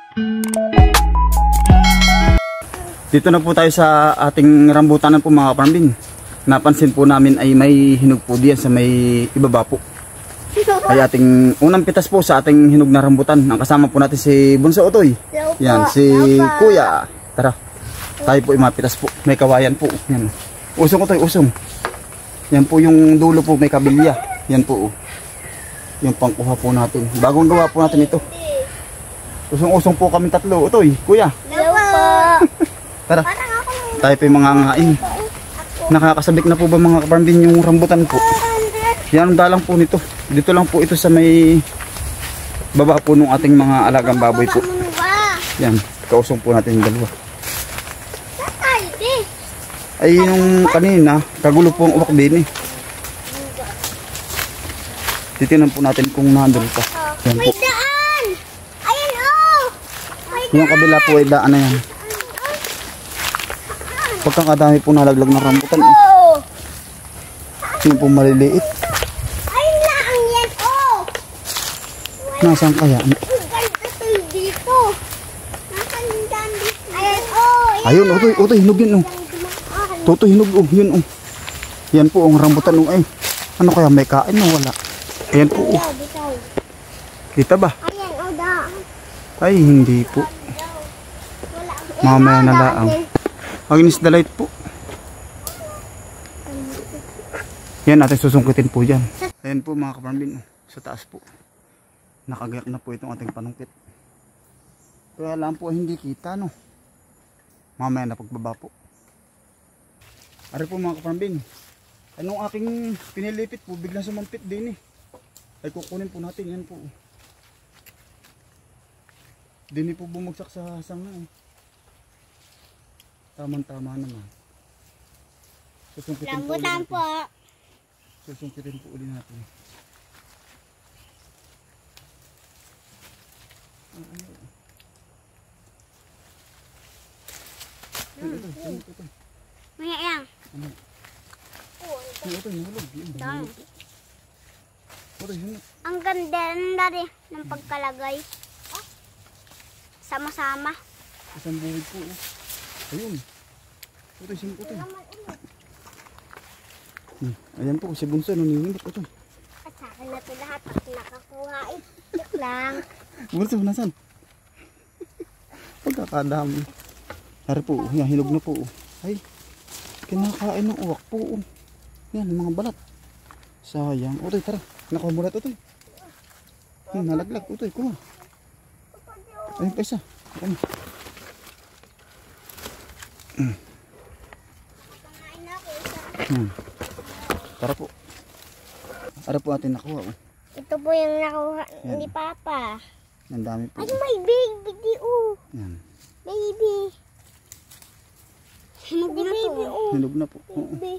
Dito na po tayo sa ating rambutan po mga kaparambin. Napansin po namin ay may hinog po diyan sa may ibaba po. Ay ating unang pitas po sa ating hinog na rambutan. Ang kasama po natin si Bunso Otoy. Yan, si Kuya. Tara, tayo po imapitas po. May kawayan po. Yan. Usong Otoy, usong. Yan po yung dulo po, may kabilya. Yan po. Yung pangkuha po natin. Bagong gawa po natin ito. Usong-usong po kami tatlo. Otoy, Kuya. Tara, tayo po yung mga ngain. Nakakasabik na po ba mga kaparambin yung rambutan po? Yan ang dalang po nito. Dito lang po ito sa may baba po nung ating mga alagang baboy po. Yan, kausong po natin yung dalawa. Ay yung kanina, kagulo po ang uwak din eh. Titinan po natin kung nandun pa. Yan po. Ayan oh! Yung kabila po ay daan na yan. Pagkakadami po nalaglag ng rambutan. Oh! Yung po maliliit. Ayun lang yan oh! Nasaan kaya? Ang ganda to dito. Nasaan yung dami? Ayan oh! Ayun, Otoy, hinog yun oh. Totoy, hinog oh, yun oh. Yan po ang rambutan oh ay. Ano kaya may kain o wala? Ayan po oh. Kita ba? Ayan oh da. Ay, hindi po. Mamaya na laang. Agnes the light po. Yan, natin susungkitin po dyan. Ayan po mga kaparambin, sa taas po. Nakagayak na po itong ating panungkit. Kaya lang po hindi kita no. Mamaya na pagbaba po. Ari po mga kaparambin. Anong aking pinilipit po, biglang sumampit din eh. Ay kukunin po natin, yan po. Dini po bumagsak sa sanga eh. Tama naman. Susungkitin Rambutan po. Susungkitin po ulit natin. Ito. Maya yan. Ito, nahulog. Ang ganda rin ng pagkalagay. Sama-sama. Isang buwid po. Ayun. Ito, simpo ito. Ayan po, si Bunso, nanginginig ito. At sa akin na ito lahat at nakakuha eh. Joke lang. Bunso, nasan? Pagkakadami. Hari po, yan, hinog na po. Ay, kinakain ng uwak po. Yan, mga balat. Sayang. Utoy, tara. Nakuha mo na ito. Nalaglag. Utoy, kuha. Ayun pa isa. Ayun. Tara po. Tara po atin nakuha. Ito po yung nakuha ni Papa. Ang dami po. Ay, may baby di oh. Yan. Baby. Hinog na baby oh. Hinog na po. Baby.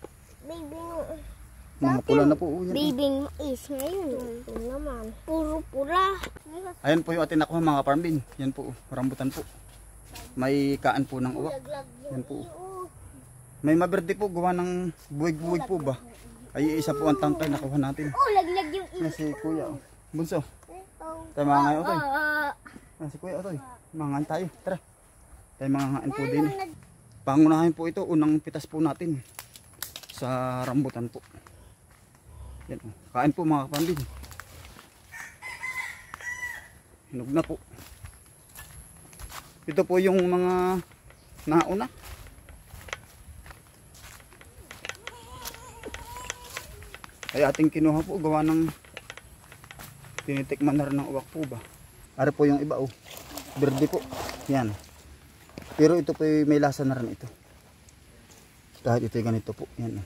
Mga pula na po. Baby mais ngayon. Ito naman. Puro pula. Ayan po yung atin nakuha mga parambin. Yan po. Rambutan po. May kaan po ng uwak. Yan po. May maberde po. Gawa ng buwig-buwig po ba? Ay isa po ang tangkay nakuha natin. Oh, laglag yung Yan si Kuya. Bunso. Tayo mga ngayon Otoy. Si Kuya Otoy. Mga ngayon tayo. Tara. Tayo mga ngayon po din. Pangunahin po ito. Unang pitas po natin. Sa rambutan po. Yan. Kain po mga kapambin. Hinog na po. Ito po yung mga nauna. Ay ating kinuha po gawa ng tinitikman na rin ng uwak po ba. Ari po yung iba oh. Berde po. Yan. Pero ito po may lasa na rin ito. Kahit ito ganito po. Yan.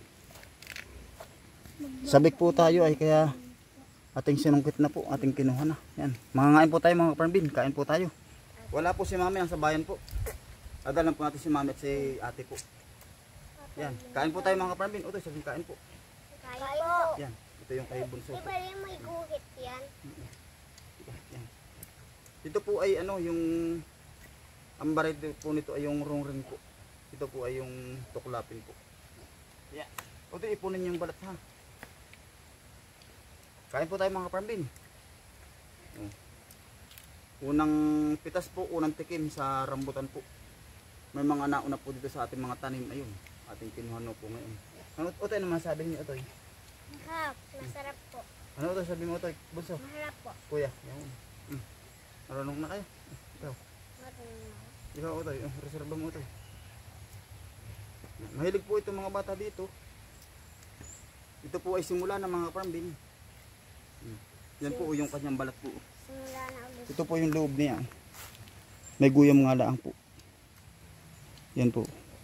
Sabik po tayo ay kaya ating sinungkit na po. Ating kinuha na. Yan. Mangangain po tayo mga kaparambin. Kain po tayo. Wala po si mami ang sa bayan po. Adalan po natin si mami at si ate po. Yan. Kain po tayo mga kaparambin. Otoy, sabihin kain po. Kain po. Yan. Ito yung kay Bunso po. Diba yung may guhit yan? Yan. Ito po ay ano yung ang barit po nito ay yung rong-ring po. Ito po ay yung tuklapin po. Yan. Otoy, ipunin yung balat ha. Kain po tayo mga kaparambin. Unang pitas po, unang tikim sa rambutan po. May mga nauna po dito sa ating mga tanim. Ayun, ating kinuha po ngayon. Ano Utoy, ano masabi niyo Utoy? Masarap. Masarap po. Ano Utoy, sabi mo Utoy? Bunso? Masarap po. Kuya, yun. Marunong na kayo? Ikaw? Marunong. Ikaw Utoy, reserva mo Utoy. Mahilig po itong mga bata dito. Ito po ay simula ng mga parambin. Yan po yung kanyang balat po. Simula na ulit. Ito po yung loob niya. May guyam nga laang po. Yan po.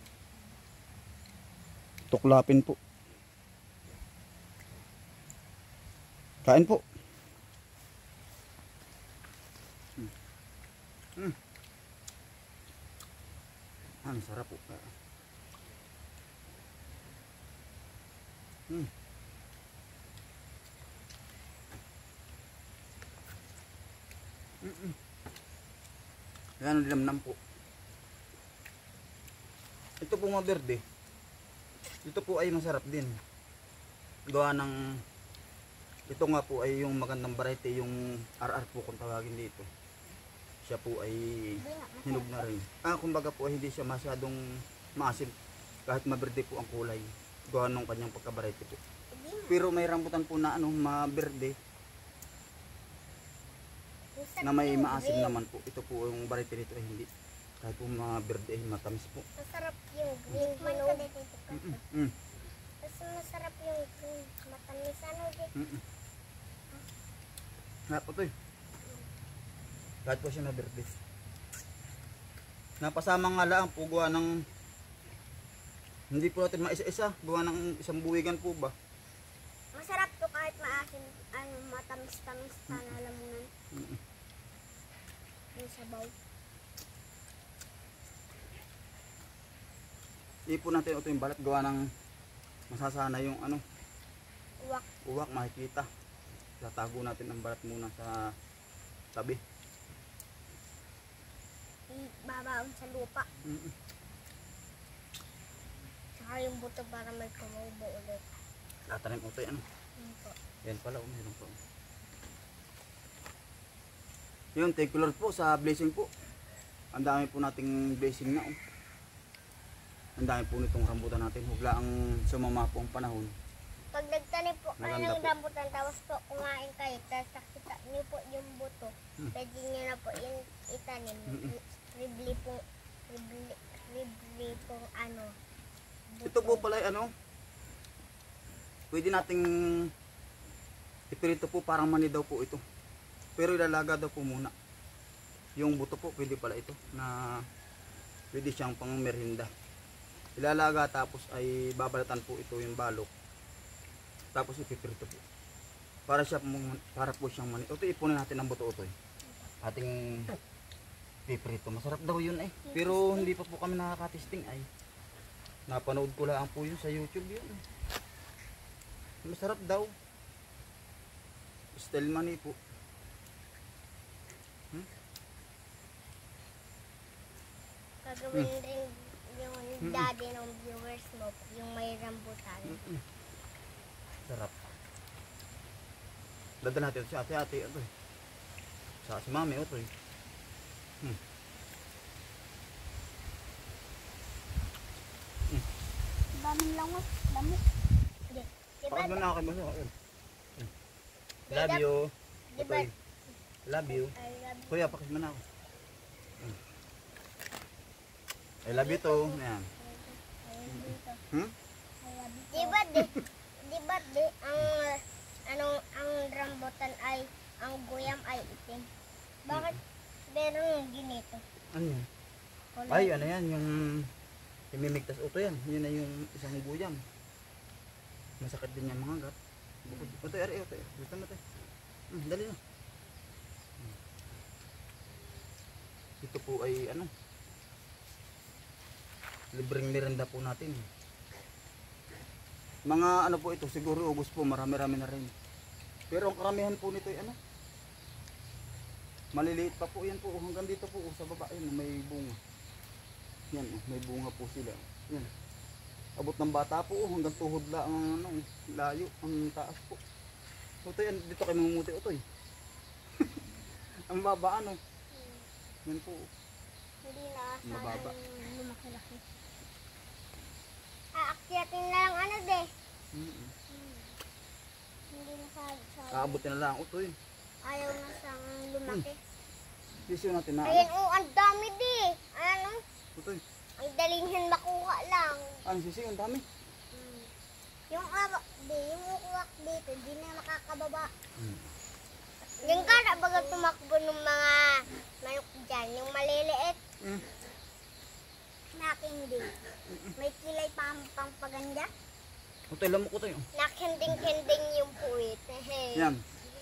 Tuklapin po. Kain po. Ang sarap po. Yan ang linamnam po. Ito po mga berde. Ito po ay masarap din. Gawa ng ito nga po ay yung magandang variety, yung RR po kung tawagin dito. Siya po ay hinog na rin. Kumbaga po ay hindi siya masyadong maasim kahit maberde po ang kulay. Gawa ng kanyang pagka-variety po. Pero may rambutan po na maberde na may maasim naman po. Ito po yung variety nito ay hindi. Kahit po mga berde ay matamis po. Masarap yung green hinog. Mas masarap yung green matamis. Ano din? Nga po ito eh. Kahit po siya na berde. Napasama nga lang po gawa ng hindi po natin maisa-isa. Gawa ng isang buwigan po ba? Masarap to kahit maasim. Matamis-tamis. Alam mo na. Yung sabaw. Ipon natin ito yung balat gawa ng masasana yung Uwak. uwak makikita. Tatago natin ang balat muna sa tabi. Ibabaon sa lupa. Saka yung buto para may kumubo ulit. Tatanim ito yan. Yan pala, meron po. Yun, thank you Lord po sa blessing po. Ang dami po nating blessing na. Ang dami po nitong rambutan natin. Hugla ang sumama po ang panahon. Pag nagtanim po kayo Maganda ng po. rambutan, tapos po kumain kayo, tapos nakita niyo po yung buto, pwede niyo na po yung itanim. Ribli po, ribli po buto. Ito po pala ay pwede nating ipirito po, parang mani daw po ito. Pero ilalaga daw po muna. Yung buto po pwede pala ito na pwede siyang pang merienda. Ilalaga tapos ay babalatan po ito yung balok. Tapos ipipirito po. Para po siyang mani. Ito ipunin natin ang buto ito. Ating pipirito. Masarap daw yun eh. Pero hindi pa po kami nakakatesting ay. Napanood ko lang po yun sa YouTube yun. Masarap daw. Style mani po. Gagawin rin yung daddy ng viewers mo, yung may rambutan. Sarap. Dadal natin ito si ate. Ito eh. Sa si mami ito eh. Daming langot. Dami. Hindi. Diba? Pakad mo na ako kay Bunso. Love you. Diba? Ito eh. Love you. I love you. Kuya, pakis mo na ako. I love you too. Ayan. Diba ang rambutan ay, ang guyam ay itim. Bakit meron ganito? Ano yan? Ay, ano yan? Yung imimigtas uto yan. Yun na yung isang guyam. Masakit din yan mga gat. Ito, ito. Gusto mo ito. Dali na. Ito po ay libreng merenda po natin. Mga po ito, siguro August po, marami-rami na rin. Pero ang karamihan po nito ay maliliit pa po yan po, hanggang dito po sa baba, yan, may bunga. Yan, may bunga po sila. Yan. Abot ng bata po, hanggang tuhod lang ang layo, ang taas po. Ito yan, dito kay mamumuti ito eh. Ang baba Yan po. Hindi na Mababa. sayang lumaki-laki. Aakyatin na lang ano de. Hindi na sayang. Aabutin na lang utoy. Ayaw na siyang lumaki. Sisiyo natin na. Ayan ang dami di. Ano? Utoy. Ang dalinhan makuha lang. Ano sisiyo? Ang dami. Yung awak di, yung uwak dito, di na makakababa. Yung kada baga tumakbo ng mga manok dyan, yung maliliit. Naking di. May kilay pang paganda. Utoy, lamok utoy. Nakending-kending yung puwit. Yan.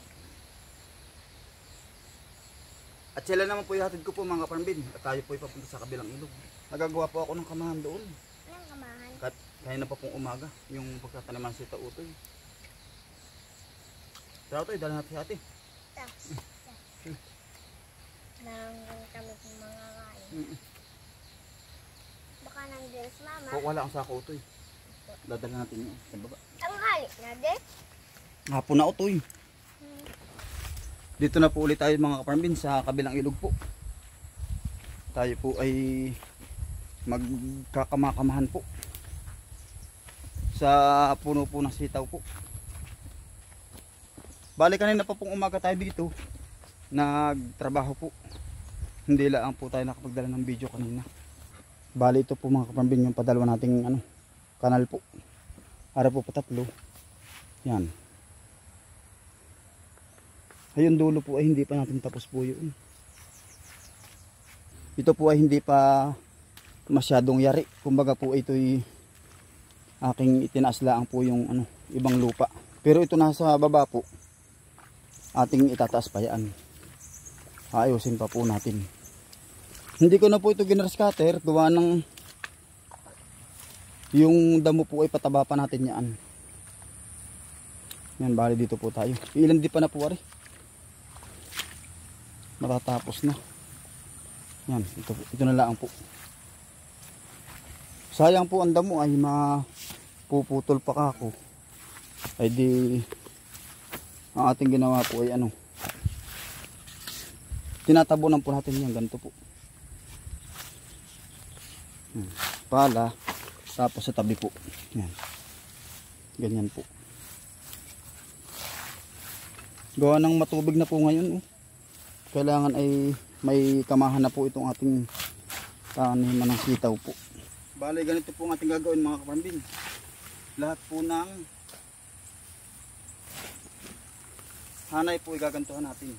At sila naman po ihatid ko po mga kaparambin. At tayo po ipapunta sa kabilang ilog. Nagagawa po ako ng kamahan doon. Anong kamahan? Kaya na pa pong umaga. Yung pagtataniman si Tautoy. Tautoy, dala natin si ate. Nang kami ng mga kain. Baka nandiyan si mama. O, wala ang sako utoy. Dadala natin yun sa baba. Ang halik na de. Hapon na utoy. Dito na po ulit tayo mga kaparambin sa kabilang ilog po. Tayo po ay magkakamakamahan po sa puno po ng sitaw po. Bali kanina pa pong umaga tayo dito nagtrabaho po. Hindi lang po tayo nakapagdala ng video kanina. Bali ito po mga kaparambin yung padalwa nating kanal po. Ara po patatlo. Yan. Ayun dulo po ay hindi pa natin tapos po yun. Ito po ay hindi pa masyadong yari. Kumbaga po ito'y aking itinaas lang po yung ibang lupa. Pero ito nasa baba po. Ating itataas pa yan. Ayusin pa po natin. Hindi ko na po ito ginrescatter. Gawa ng yung damo po ay pataba pa natin yan. Yan, bali dito po tayo. Ilan di pa na po ari. Matatapos na. Yan, ito na lang po. Sayang po ang damo ay mapuputol pa ako. Ay di ang ating ginawa po ay tinatabunan po natin yan. Ganito po. Pala. Tapos sa tabi po. Yan. Ganyan po. Gawa ng matubig na po ngayon. Kailangan ay may kamahan na po itong ating taniman ng sitaw po. Bale ganito po ang ating gagawin mga kaparambin. Lahat po ng hanay po igagantuhan natin.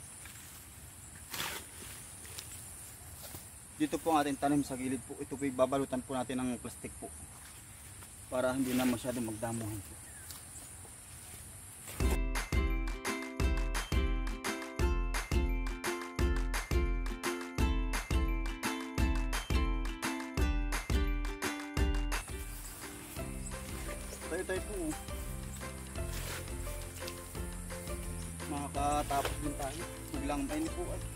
Dito po ang ating tanim sa gilid po. Ito po babalutan po natin ng plastic po. Para hindi na masyadong magdamuhan po. Tayo po. Makakatapos din tayo. Biglang mainit po ay.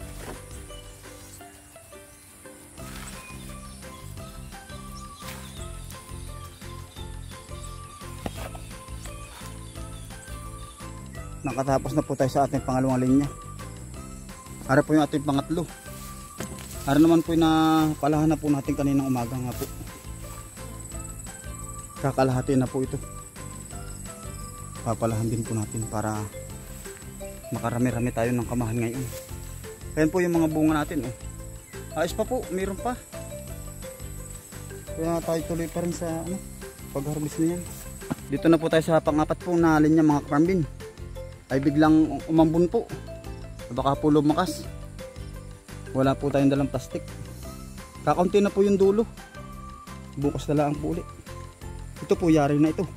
Nakatapos na po tayo sa ating pangalawang linya. Ara po yung ating pangatlo. Ara naman po yung napalahan na po natin kaninang umaga nga po. Kakalahati na po ito. Papalahan din po natin para makarami-rami tayo ng kamahan ngayon. Ayan po yung mga bunga natin. Ayos pa po, mayroon pa. Kaya tayo tuloy pa rin sa pag-harvest na yan. Dito na po tayo sa pang-apat po na linya mga kaparambin. Ay biglang umambon po. Baka po lumakas. Wala po tayong dalang plastic. Kakaunti na po yung dulo. Bukas na lang po ulit. Ito po yari na ito.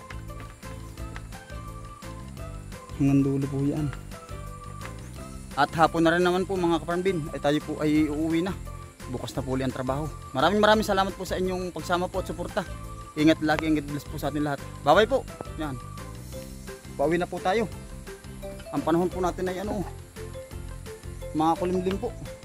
Hanggang dulo po yan. At hapon na rin naman po mga kaparambin. Ay tayo po ay uuwi na. Bukas na po ulit ang trabaho. Maraming salamat po sa inyong pagsama po at suporta. Ingat lagi, ingat bless po sa atin lahat. Bye bye po. Yan. Pauwi na po tayo. Ang panahon po natin ay mga kulimlim po.